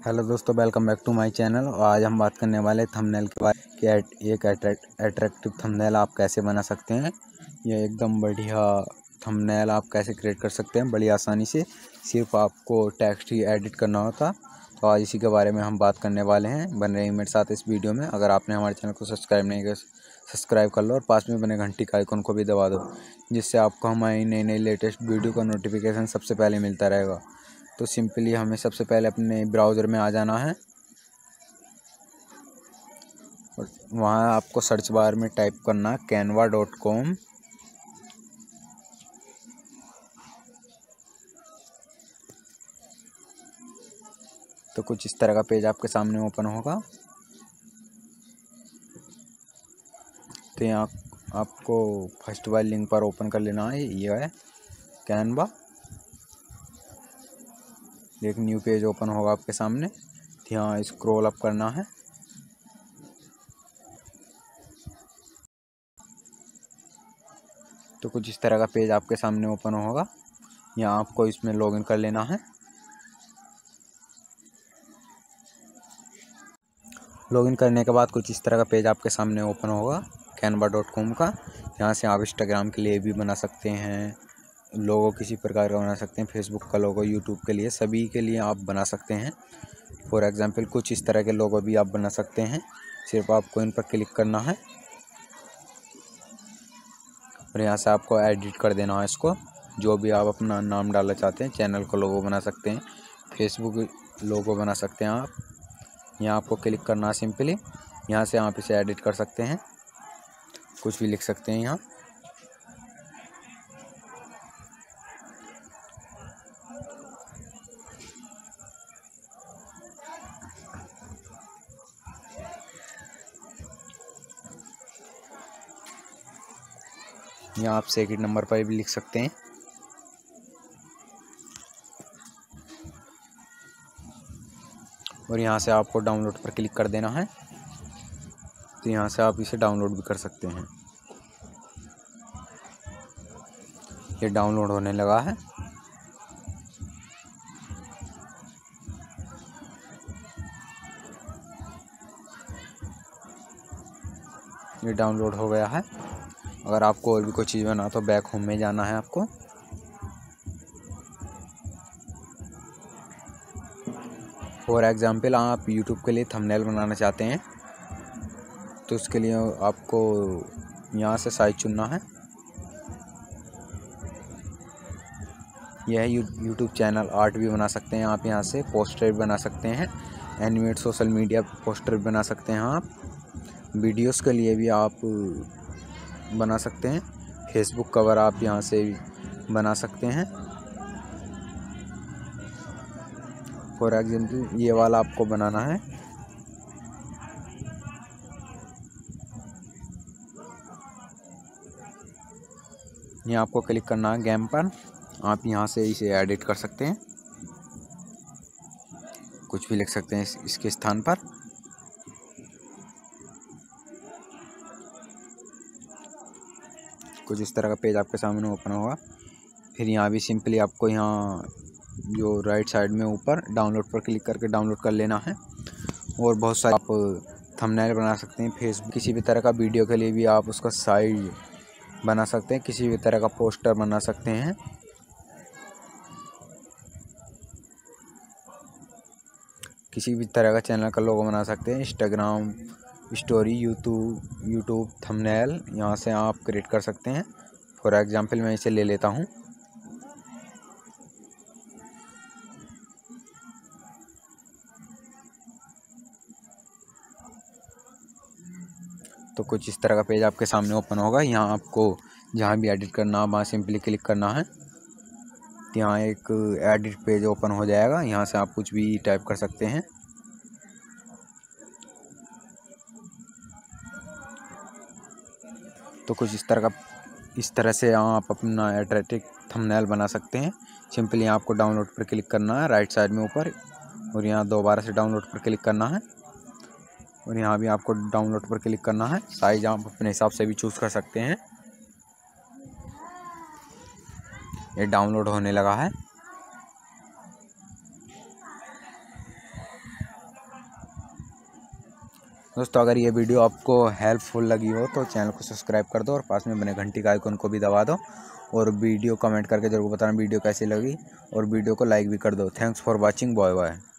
Hello दोस्तों, welcome back to my channel. और आज हम बात करने वाले थंबनेल के बारे में कि एक अट्रैक्टिव थंबनेल आप कैसे बना सकते हैं। यह एकदम बढ़िया थंबनेल आप कैसे क्रिएट कर सकते हैं बड़ी आसानी से, सिर्फ आपको टेक्स्ट ही एडिट करना होता। तो आज इसी के बारे में हम बात करने वाले हैं। बन रही मेरे साथ इस वीडियो में। अगर आपने हमारे चैनल को सब्सक्राइब नहीं किया, सब्सक्राइब कर लो और पास में बने घंटी का आइकन को भी दबा दो, जिससे आपको हमारी नई नई लेटेस्ट वीडियो का नोटिफिकेशन सबसे पहले मिलता रहेगा। तो सिंपली हमें सबसे पहले अपने ब्राउज़र में आ जाना है और वहाँ आपको सर्च बार में टाइप करना है canva.com। तो कुछ इस तरह का पेज आपके सामने ओपन होगा। तो यहाँ आपको फर्स्ट वाले लिंक पर ओपन कर लेना है। ये है कैनवा। एक न्यू पेज ओपन होगा आपके सामने। तो यहाँ स्क्रॉल अप करना है। तो कुछ इस तरह का पेज आपके सामने ओपन होगा। यहाँ आपको इसमें लॉगिन कर लेना है। लॉगिन करने के बाद कुछ इस तरह का पेज आपके सामने ओपन होगा canva.com का। यहाँ से आप इंस्टाग्राम के लिए भी बना सकते हैं, लोगो किसी प्रकार का बना सकते हैं, फेसबुक का लोगो, यूट्यूब के लिए, सभी के लिए आप बना सकते हैं। फॉर एग्जांपल कुछ इस तरह के लोगो भी आप बना सकते हैं। सिर्फ आपको इन पर क्लिक करना है और यहाँ से आपको एडिट कर देना है इसको, जो भी आप अपना नाम डालना चाहते हैं। चैनल का लोगो बना सकते हैं, फेसबुक लोगो बना सकते हैं आप। यहाँ आपको क्लिक करना है सिंपली। यहाँ से आप इसे एडिट कर सकते हैं, कुछ भी लिख सकते हैं यहाँ। यहाँ आप सेकंड नंबर पर भी लिख सकते हैं। और यहाँ से आपको डाउनलोड पर क्लिक कर देना है। तो यहाँ से आप इसे डाउनलोड भी कर सकते हैं। ये डाउनलोड होने लगा है। ये डाउनलोड हो गया है। अगर आपको और भी कोई चीज़ बना तो बैक होम में जाना है आपको। फॉर एग्जांपल आप यूट्यूब के लिए थंबनेल बनाना चाहते हैं, तो उसके लिए आपको यहाँ से साइज चुनना है। यह है यूट्यूब चैनल आर्ट भी बना सकते हैं आप। यहाँ से पोस्टर भी बना सकते हैं, एनिमेट सोशल मीडिया पोस्टर भी बना सकते हैं आप। वीडियोस के लिए भी आप बना सकते हैं। फेसबुक कवर आप यहाँ से बना सकते हैं। फॉर एग्जाम्पल ये वाला आपको बनाना है। यहाँ आपको क्लिक करना है गेम पर। आप यहाँ से इसे एडिट कर सकते हैं, कुछ भी लिख सकते हैं इसके स्थान पर। कुछ इस तरह का पेज आपके सामने ओपन होगा। फिर यहाँ भी सिंपली आपको यहाँ जो राइट साइड में ऊपर डाउनलोड पर क्लिक करके डाउनलोड कर लेना है। और बहुत सारे आप थंबनेल बना सकते हैं। फेसबुक किसी भी तरह का वीडियो के लिए भी आप उसका साइज बना सकते हैं, किसी भी तरह का पोस्टर बना सकते हैं। किसी भी तरह का चैनल का लोगो बना सकते हैं, इंस्टाग्राम स्टोरी, यूट्यूब थंबनेल यहाँ से आप क्रिएट कर सकते हैं। फॉर एग्जांपल मैं इसे ले लेता हूँ। तो कुछ इस तरह का पेज आपके सामने ओपन होगा। यहाँ आपको जहाँ भी एडिट करना है वहाँ सिंपली क्लिक करना है। यहाँ एक एडिट पेज ओपन हो जाएगा। यहाँ से आप कुछ भी टाइप कर सकते हैं। तो कुछ इस तरह से आप अपना अट्रैक्टिव थंबनेल बना सकते हैं। सिंपली आपको डाउनलोड पर क्लिक करना है राइट साइड में ऊपर, और यहाँ दोबारा से डाउनलोड पर क्लिक करना है। और यहाँ भी आपको डाउनलोड पर क्लिक करना है। साइज आप अपने हिसाब से भी चूज़ कर सकते हैं। ये डाउनलोड होने लगा है। दोस्तों अगर ये वीडियो आपको हेल्पफुल लगी हो तो चैनल को सब्सक्राइब कर दो और पास में बने घंटी का आइकन को भी दबा दो और वीडियो कमेंट करके जरूर बताना वीडियो कैसी लगी और वीडियो को लाइक भी कर दो। Thanks for watching. Bye bye.